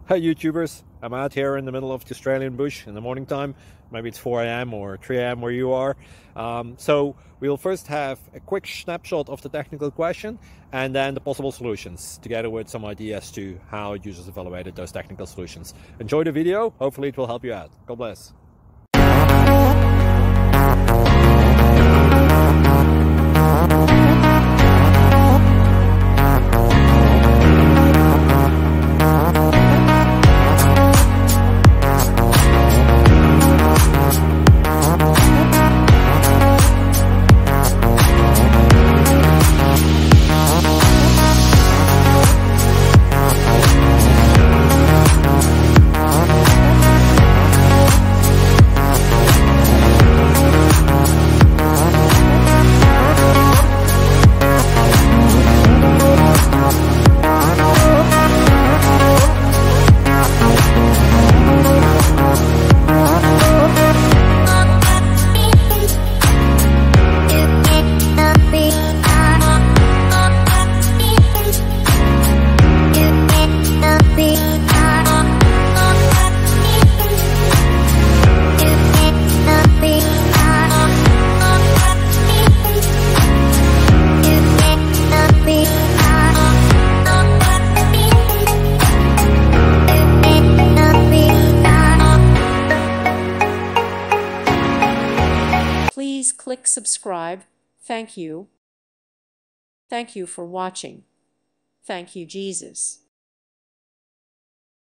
Hey YouTubers, I'm out here in the middle of the Australian bush in the morning time. Maybe it's 4 a.m. or 3 a.m. where you are. So we'll first have a quick snapshot of the technical question and then the possible solutions, together with some ideas to how users evaluated those technical solutions. Enjoy the video, hopefully it will help you out. God bless. Please click subscribe. Thank you. Thank you for watching. Thank you, Jesus.